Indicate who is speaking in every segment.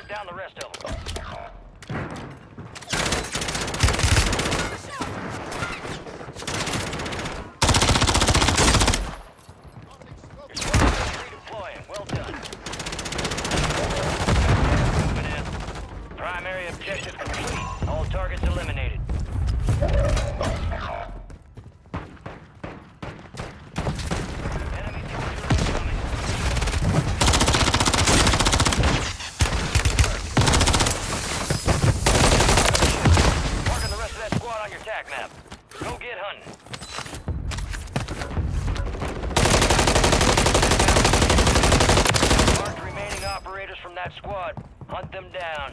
Speaker 1: Lock down the rest of them. Your squad is redeploying. Well done. Moving in. Primary objective complete. All targets eliminated. Map. Go get hunting. Mark remaining operators from that squad. Hunt them down.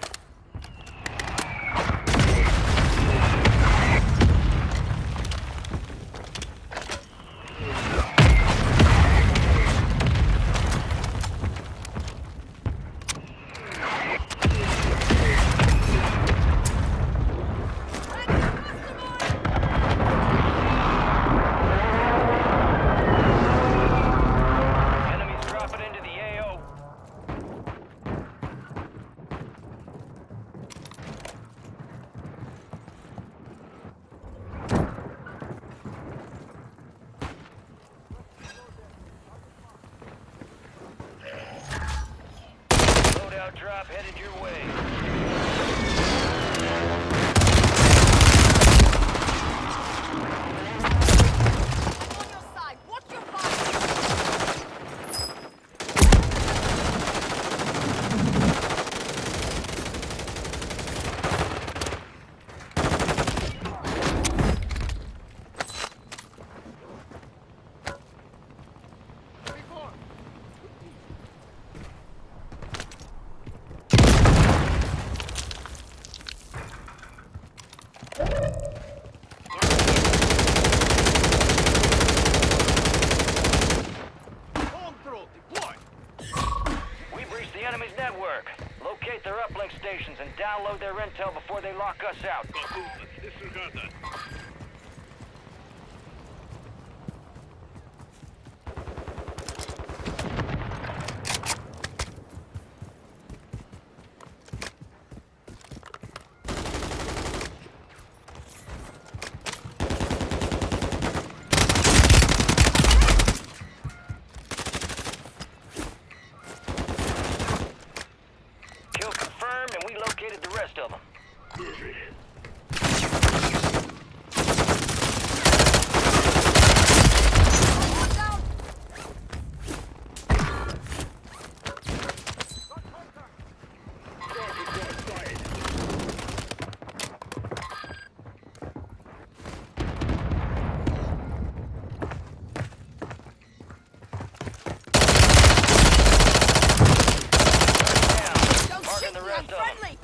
Speaker 1: Drop headed your way.
Speaker 2: On your side, watch your fire! The enemy's network. Locate their uplink stations and download their intel before they lock us out.
Speaker 3: Disregard that.
Speaker 1: And we located the rest of them.
Speaker 2: Friendly!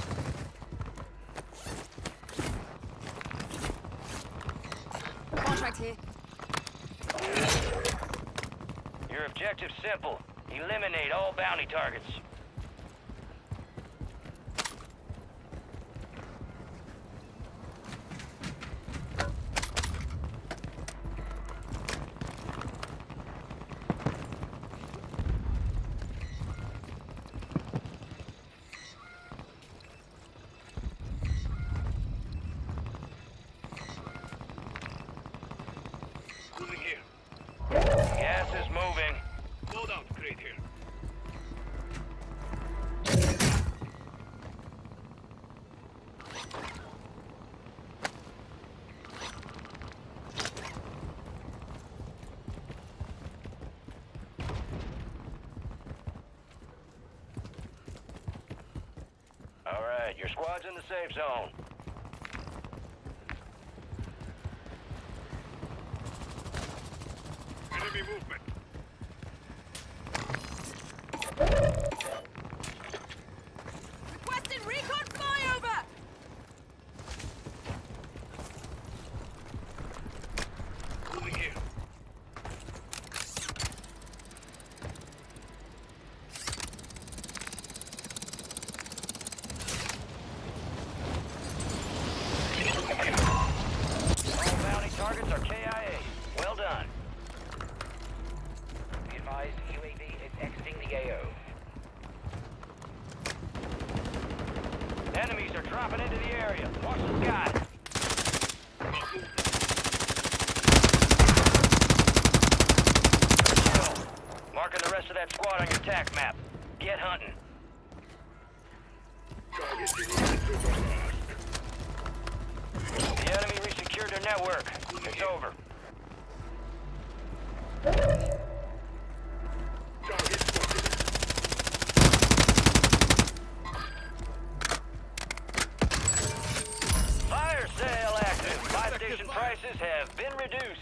Speaker 2: Contract here.
Speaker 1: Your objective's simple. Eliminate all bounty targets. Gas is moving.
Speaker 3: Loadout crate here.
Speaker 1: All right, your squad's in the safe zone.
Speaker 3: Enemy movement.
Speaker 2: Requesting recon flyover!
Speaker 3: Moving here.
Speaker 1: All bounty targets are KIA. Well done.
Speaker 2: dropping into the area. Watch the sky. Kill. Marking the rest of that squad on your TAC map. Get hunting. The enemy resecured their network. It's over. Fire sale active. Buy station prices have been reduced.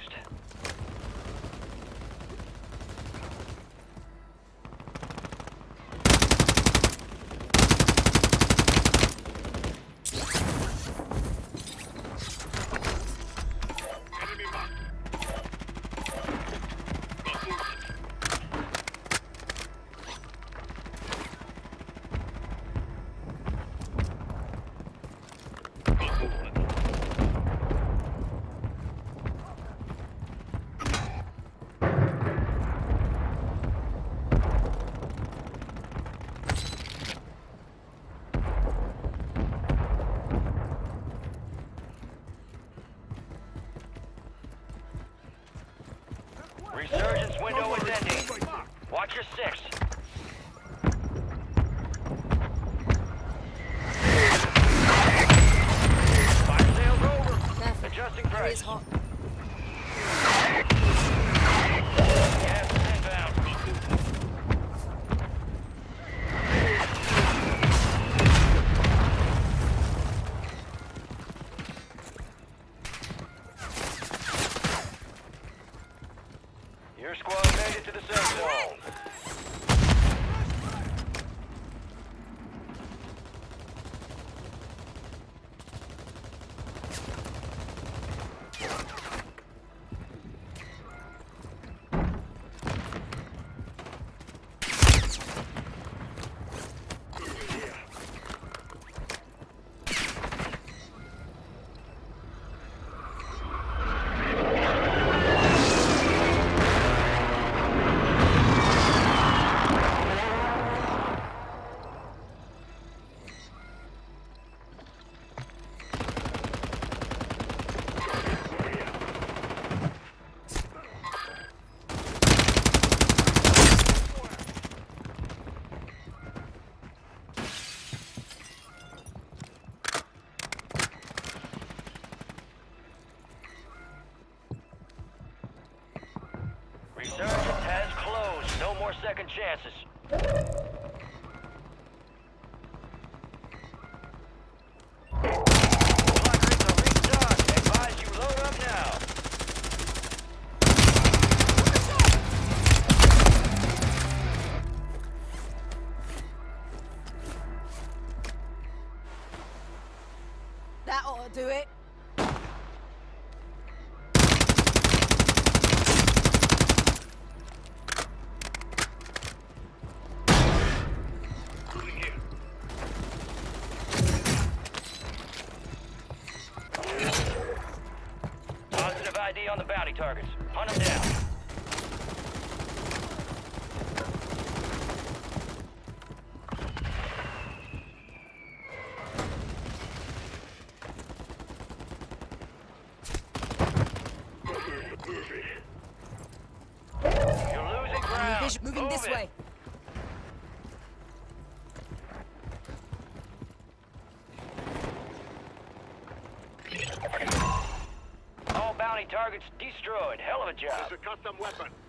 Speaker 2: Resurgence window is ending. Watch your six. Fire sale's over. Adjusting price.
Speaker 4: Hot.
Speaker 2: Gas is inbound. Your squad made it to the safe zone. Resurgence has closed. No more second chances. Blockers are restocked. Advise you load up now.
Speaker 4: That ought to do it.
Speaker 2: Positive ID on the bounty targets. Hunt them down. You're losing ground.
Speaker 4: Moving
Speaker 2: Move
Speaker 4: this
Speaker 2: it.
Speaker 4: way.
Speaker 2: All bounty targets destroyed. Hell of a job.
Speaker 3: There's a custom weapon.